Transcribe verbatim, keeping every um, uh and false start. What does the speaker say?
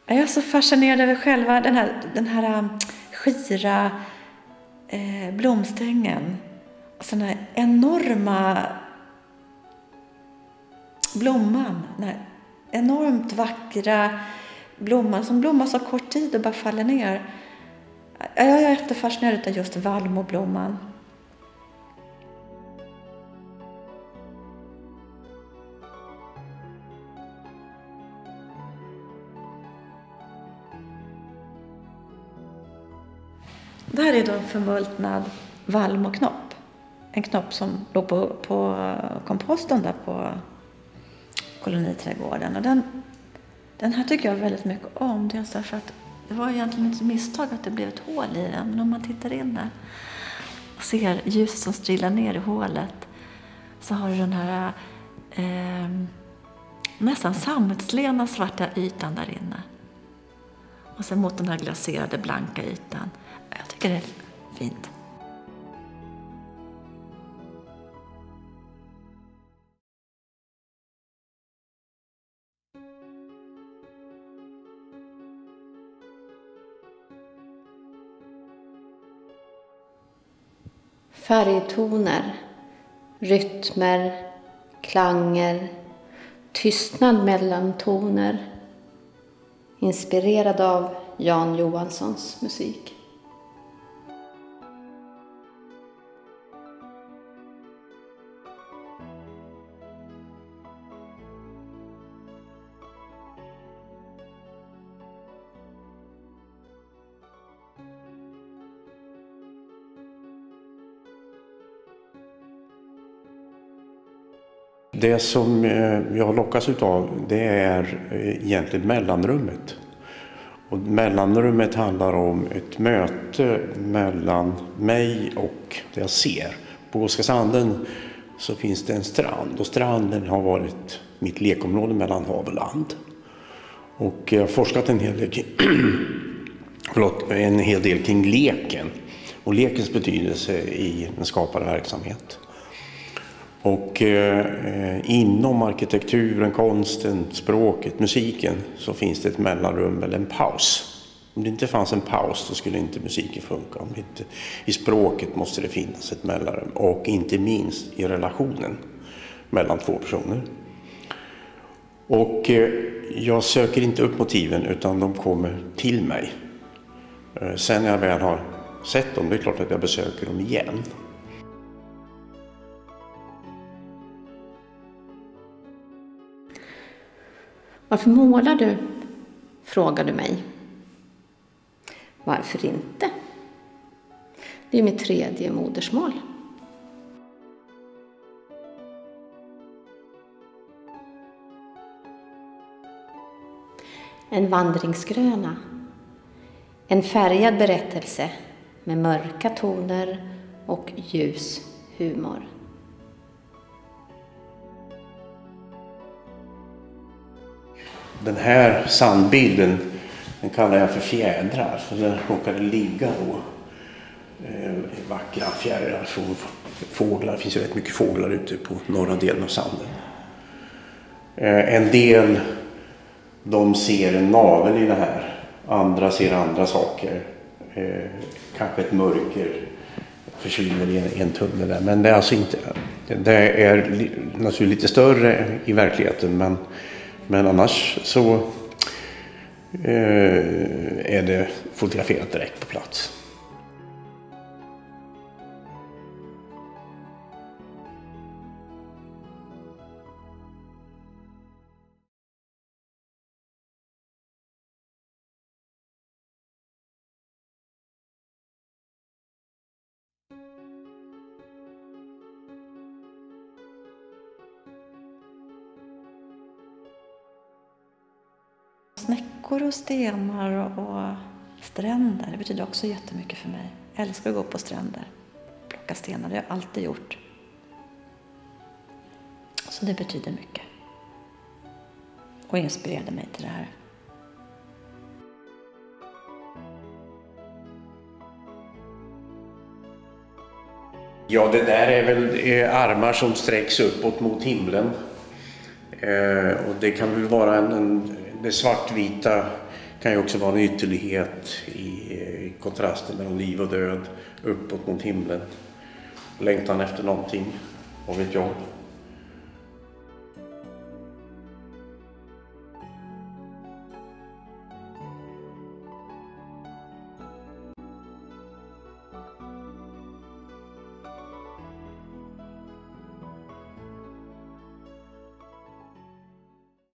Jag är så fascinerad över själva den här, den här skira eh, blomstängen. Och såna här enorma blomman. Den här enormt vackra blomman som blommar så kort tid och bara faller ner. Jag är jättefascinerad av just vallmoblomman. Det här är då en förmultnad vallmoknopp. En knopp som låg på, på komposten där på koloniträdgården. Och den, den här tycker jag väldigt mycket om. Dels därför att det var egentligen inte misstag att det blev ett hål i den. Men om man tittar in där och ser ljuset som strilar ner i hålet, så har du den här eh, nästan sammetslena svarta ytan där inne. Och sen mot den här glaserade blanka ytan. Jag tycker det är fint. Färgtoner, rytmer, klanger, tystnad mellan toner. Inspirerad av Jan Johanssons musik. Det som jag lockas utav, det är egentligen mellanrummet. Och mellanrummet handlar om ett möte mellan mig och det jag ser. På Oskarsanden så finns det en strand, och stranden har varit mitt lekområde mellan hav och land. Och jag har forskat en hel del kring, förlåt, en hel del kring leken och lekens betydelse i en skapande verksamhet. Och eh, inom arkitekturen, konsten, språket, musiken så finns det ett mellanrum eller en paus. Om det inte fanns en paus så skulle inte musiken funka. Om det inte, i språket måste det finnas ett mellanrum, och inte minst i relationen mellan två personer. Och eh, jag söker inte upp motiven, utan de kommer till mig. Eh, sen när jag väl har sett dem, det är klart att jag besöker dem igen. Varför målar du? Frågar du mig. Varför inte? Det är mitt tredje modersmål. En vandringsgröna. En färgad berättelse med mörka toner och ljus humor. Den här sandbilden, den kallar jag för fjädrar, för där råkar det ligga då eh, vackra fjädrar från fåglar. Det finns ju rätt mycket fåglar ute på norra delen av sanden. Eh, en del, de ser en navel i det här, andra ser andra saker. Eh, kanske ett mörker försvinner i en, en tunnel där, men det är alltså inte, det är naturligtvis lite större i verkligheten, men Men annars så eh, är det fotograferat direkt på plats. Snäckor och stenar och stränder, det betyder också jättemycket för mig. Jag älskar att gå på stränder, plocka stenar, det har jag alltid gjort. Så det betyder mycket. Och inspirerade mig till det här. Ja, det där är väl armar som sträcks uppåt mot himlen. Eh, och det kan väl vara en, en det svartvita kan ju också vara en ytterlighet i kontrasten mellan liv och död, uppåt mot himlen. Längtan efter någonting, vad vet jag.